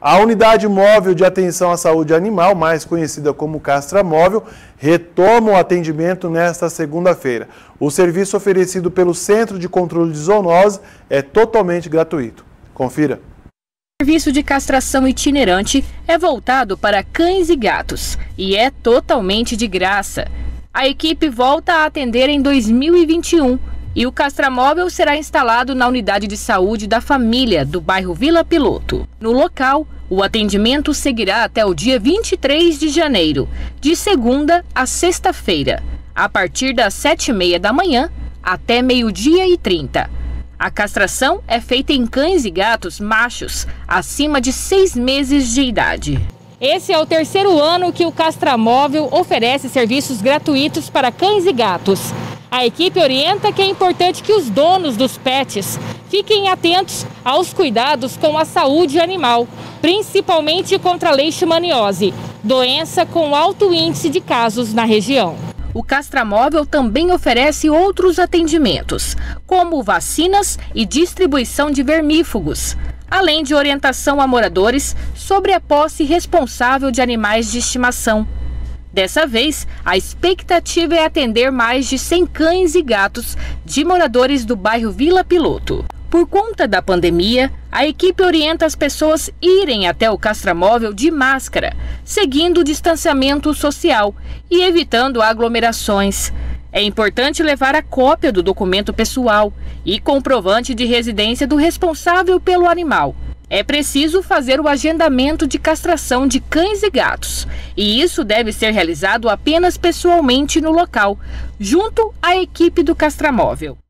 A unidade móvel de atenção à saúde animal, mais conhecida como Castramóvel, retoma o atendimento nesta segunda-feira. O serviço oferecido pelo Centro de Controle de Zoonose é totalmente gratuito. Confira. O serviço de castração itinerante é voltado para cães e gatos e é totalmente de graça. A equipe volta a atender em 2021 e o Castramóvel será instalado na unidade de saúde da família do bairro Vila Piloto. No local, o atendimento seguirá até o dia 23 de janeiro, de segunda a sexta-feira, a partir das 7h30 da manhã até 12h30. A castração é feita em cães e gatos machos acima de 6 meses de idade. Esse é o terceiro ano que o Castramóvel oferece serviços gratuitos para cães e gatos. A equipe orienta que é importante que os donos dos pets fiquem atentos aos cuidados com a saúde animal, principalmente contra a leishmaniose, doença com alto índice de casos na região. O Castramóvel também oferece outros atendimentos, como vacinas e distribuição de vermífugos, além de orientação a moradores sobre a posse responsável de animais de estimação. Dessa vez, a expectativa é atender mais de 100 cães e gatos de moradores do bairro Vila Piloto. Por conta da pandemia, a equipe orienta as pessoas a irem até o Castramóvel de máscara, seguindo o distanciamento social e evitando aglomerações. É importante levar a cópia do documento pessoal e comprovante de residência do responsável pelo animal. É preciso fazer o agendamento de castração de cães e gatos, e isso deve ser realizado apenas pessoalmente no local, junto à equipe do Castramóvel.